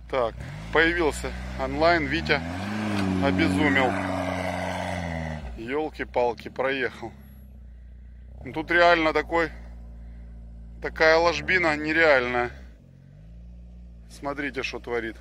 Так, появился онлайн, Витя обезумел. Ёлки-палки, проехал. Тут реально такая ложбина нереальная. Смотрите, что творит.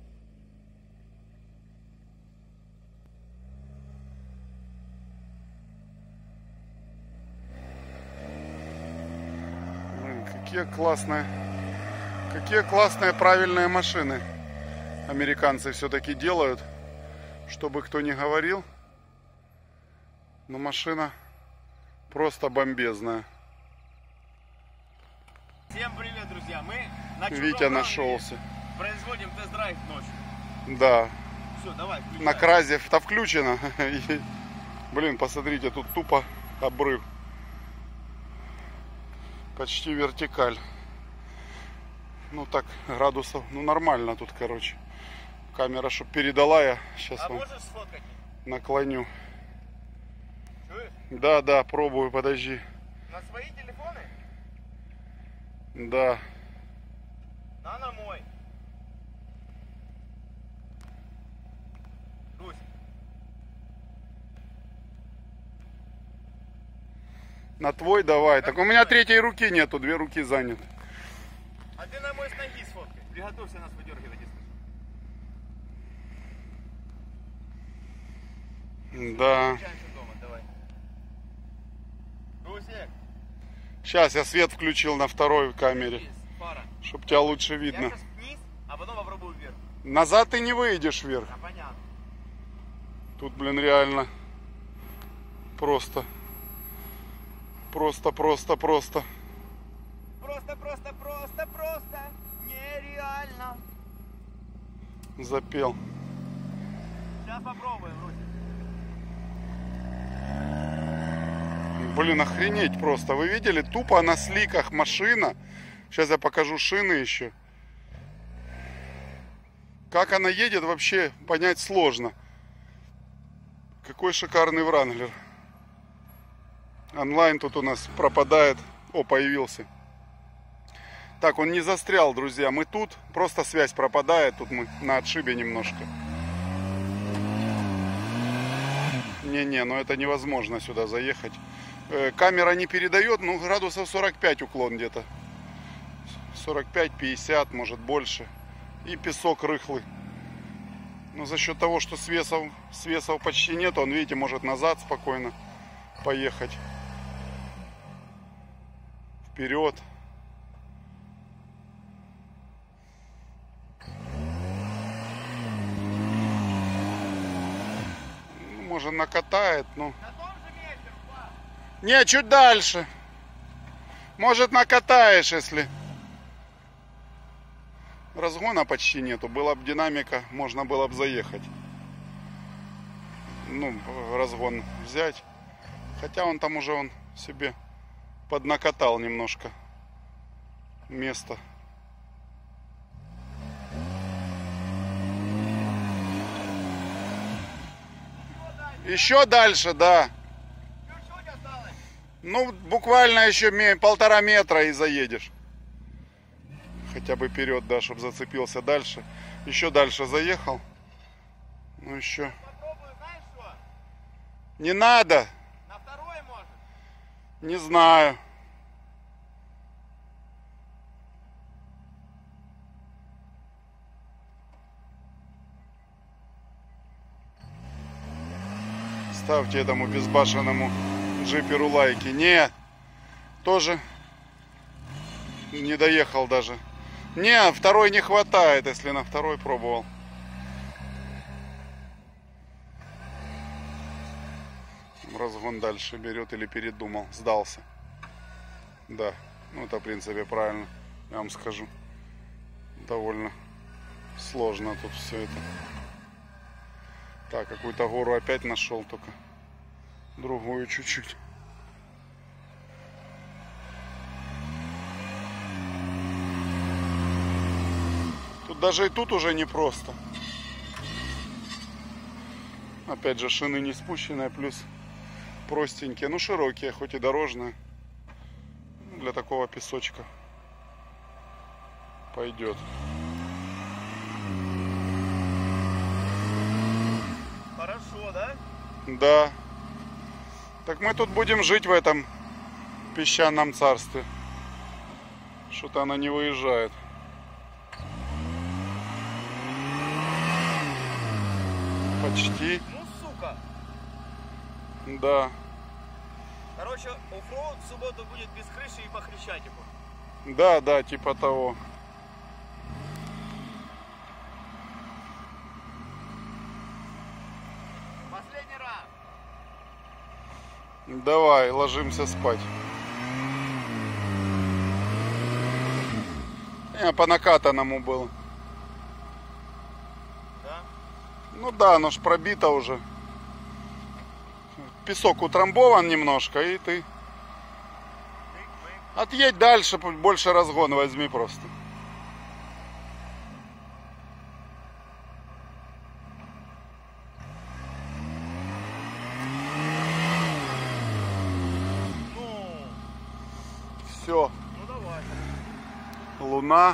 Блин, какие классные правильные машины американцы все-таки делают, чтобы кто ни говорил. Но машина просто бомбезная. Всем привет, друзья! Мы на Витя нашелся. Производим тест-драйв ночью. Да. Все, давай, включай. На кразе-то включено. Блин, посмотрите, тут тупо обрыв. Почти вертикаль. Ну так, градусов, ну нормально тут, короче. Камера, чтобы передала, я сейчас вам можешь сфоткать? наклоню. Чуешь? Да, пробую, подожди. На свои телефоны? Да. На мой. Русь. На твой давай. Так у меня третьей руки нету, две руки заняты. А ты на мой с ноги сфоткай. Приготовься нас выдергивать. Да. Дома, давай. Русик. Сейчас я свет включил на второй камере, чтобы тебя лучше Я видно. сейчас вниз, а потом попробую вверх. Назад ты не выйдешь вверх. А, понятно. Тут, блин, реально просто Просто нереально. запел. Сейчас попробуем, Русик. Блин, охренеть просто. Вы видели? Тупо на сликах машина. Сейчас я покажу шины еще. Как она едет, вообще понять сложно. Какой шикарный Вранглер. Онлайн тут у нас пропадает. О, появился. Так, он не застрял, друзья. Мы тут. Просто связь пропадает. Тут мы на отшибе немножко. Не-не, ну это невозможно сюда заехать. Камера не передает, ну градусов 45 уклон где-то. 45-50, может больше. И песок рыхлый. Но за счет того, что свесов почти нет, он, видите, может назад спокойно поехать. Вперед. Ну, может накатает, ну. Не, чуть дальше. Может накатаешь, если... Разгона почти нету. Была бы динамика, можно было бы заехать. Ну, разгон взять. Хотя он там уже он себе поднакатал немножко место. Еще дальше, да. Ну, буквально еще 1,5 метра и заедешь. Хотя бы вперед, да, чтобы зацепился дальше. Еще дальше заехал. Ну, еще. Попробую, знаешь что? Не надо. На второй может. Не знаю. Ставьте этому безбашенному джиперу лайки. Не, тоже не доехал даже. Не, второй не хватает, если на второй пробовал. Разгон дальше берет или передумал, сдался. Да, ну это в принципе правильно, я вам скажу. Довольно сложно тут все это. Так, какую-то гору опять нашел, только другую чуть-чуть. Тут даже и тут уже непросто. Опять же, шины не спущенные, плюс простенькие, ну широкие, хоть и дорожные. Для такого песочка пойдет. Хорошо, да? Да. Так мы тут будем жить в этом песчаном царстве. Что-то она не выезжает. Почти. Ну, сука. Да. Короче, оффроуд в субботу будет без крыши и по Хрещатику. Да, да, типа того. Последний раз. Давай, ложимся спать. По накатанному было. Да? Ну да, оно ж пробито уже. Песок утрамбован немножко, и ты отъедь дальше, больше разгон возьми просто. Ну, Все. ну давай. Луна,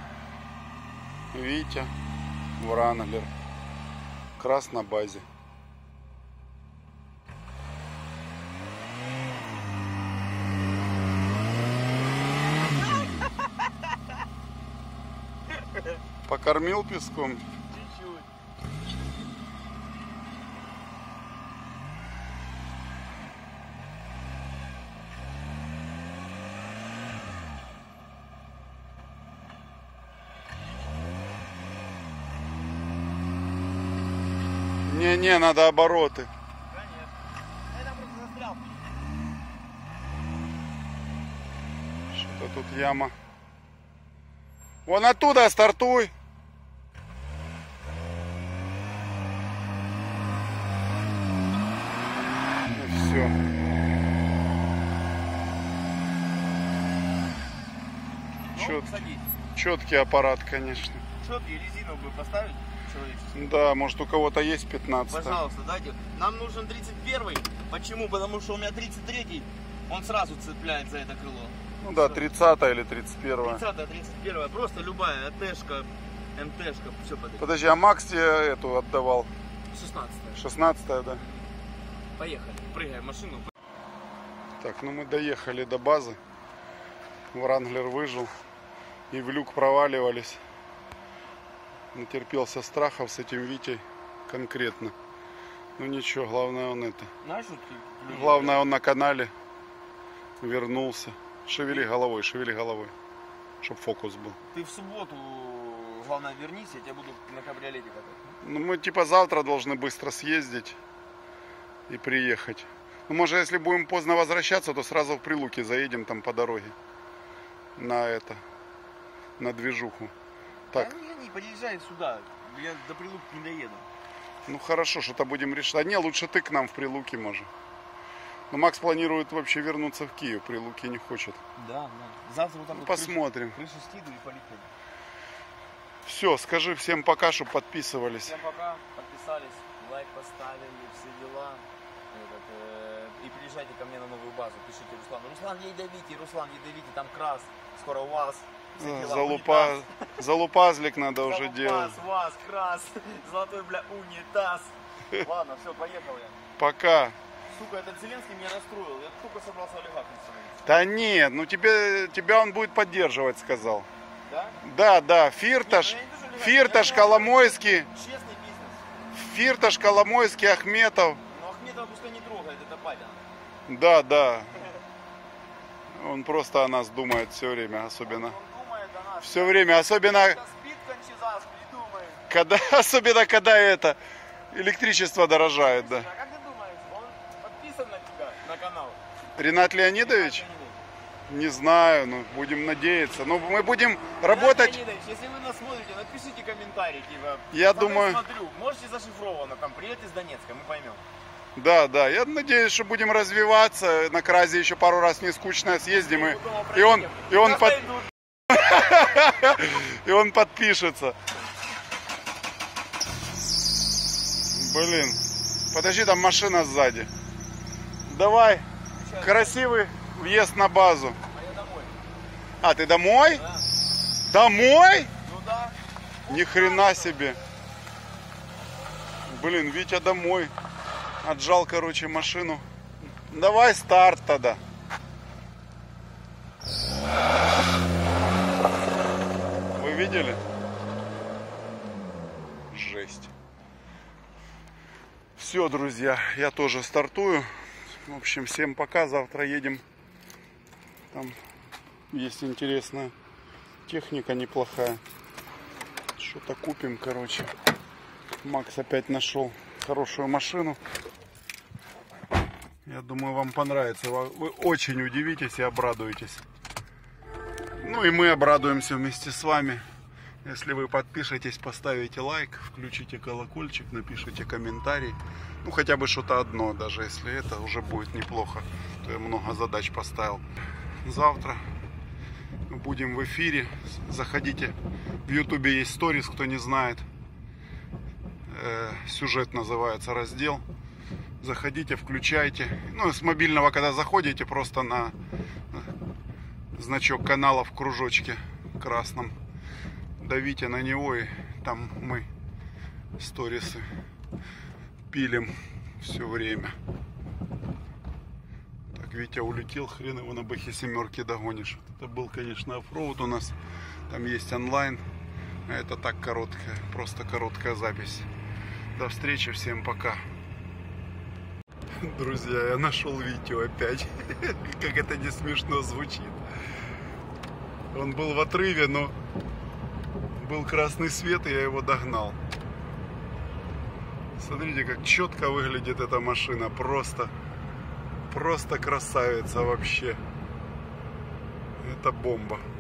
Витя, Вранглер. Крас на базе. Покормил песком. Чуть-чуть. Не-не, надо обороты. Конечно. Я там просто застрял. Что-то тут яма. Вон оттуда стартуй. И все. Ну, садись. Четкий аппарат, конечно. Четкий резину бы поставить человеческий. Да, может у кого-то есть 15. Пожалуйста, дайте. Нам нужен 31-й. Почему? Потому что у меня 33-й. Он сразу цепляет за это крыло. Ну да, 30 или 31. 30-я, 31-я. Просто любая. АТшка, МТшка. Все подойдет. Подожди, а Макс тебе эту отдавал? 16-я. 16, да? Поехали. Прыгаем в машину. Так, ну мы доехали до базы. Вранглер выжил. И в люк проваливались. Натерпелся страхов с этим Витей конкретно. Ну ничего, главное он это. Знаешь, вот Главное он на канале вернулся. Шевели головой, чтоб фокус был. ты в субботу, главное, вернись, я тебя буду на кабриолете катать. Ну мы типа завтра должны быстро съездить и приехать. Ну может если будем поздно возвращаться, то сразу в Прилуки заедем там по дороге. На это. На движуху. Так. Да не подъезжай сюда, я до Прилуки не доеду. Ну хорошо, что-то будем решать. А не, лучше ты к нам в Прилуки, может. Но Макс планирует вообще вернуться в Киев. Прилуки не хочет. Да. Завтра вот так Ну, вот посмотрим. крышу скидываю и полетели. Все, скажи всем пока, чтобы подписывались. Всем пока, подписались, лайк поставили, все дела. И приезжайте ко мне на новую базу, пишите Руслану. Руслан, ядовите, там крас, скоро УАЗ. Все дела, Залупазлик надо уже делать. УАЗ, крас, золотой, бля, унитаз. Ладно, все, поехал я. Пока. Сука, этот Зеленский меня расстроил. Я только собрался олигархом становиться. Да нет, ну тебя он будет поддерживать, сказал. Да? Да, Фирташ, Коломойский, Честный бизнес. Фирташ, Коломойский, Ахметов. Но Ахметова пускай не трогает, это батя. Да. Он просто о нас думает все время, особенно. Он думает о нас. Все время, особенно Спит кончезас, придумает. особенно когда это электричество дорожает, да. А как ты думаешь, он подписан на тебя, на канал? Ренат Леонидович? Не знаю, но будем надеяться. Но мы будем работать. Леонидович, если вы нас смотрите, напишите комментарий, типа. Я думаю. Смотрю, можете зашифровано, там, привет из Донецка, мы поймем. Да, я надеюсь, что будем развиваться. На Кразе еще пару раз не скучно съездим. И он подпишется. Блин. Подожди, там машина сзади. Давай. Красивый въезд на базу. А я домой. А, ты домой? Да. Домой? Ну да. Ни хрена себе. Блин, Витя домой. Отжал, короче, машину. Давай старт тогда. Вы видели? Жесть. Все, друзья, я тоже стартую. В общем, всем пока. Завтра едем. Там есть интересная техника, неплохая. Что-то купим, короче. Макс опять нашел хорошую машину. Я думаю, вам понравится. Вы очень удивитесь и обрадуетесь. Ну и мы обрадуемся вместе с вами. Если вы подпишетесь, поставите лайк, включите колокольчик, напишите комментарий. Ну хотя бы что-то одно, даже если это уже будет неплохо. То я много задач поставил. Завтра будем в эфире. Заходите. В Ютубе есть сторис, кто не знает. Сюжет называется раздел. Заходите, включайте. Ну, с мобильного, когда заходите, просто на значок канала в кружочке красном давите на него, и там мы сторисы пилим все время. Так, Витя улетел, хрен его на бэхе семерки догонишь. Это был, конечно, оффроуд у нас. Там есть онлайн. А это так короткая, просто короткая запись. До встречи, всем пока. Друзья, я нашел Витю опять. Как это не смешно звучит. Он был в отрыве, но был красный свет, и я его догнал. Смотрите, как четко выглядит эта машина. Просто красавица вообще. Это бомба.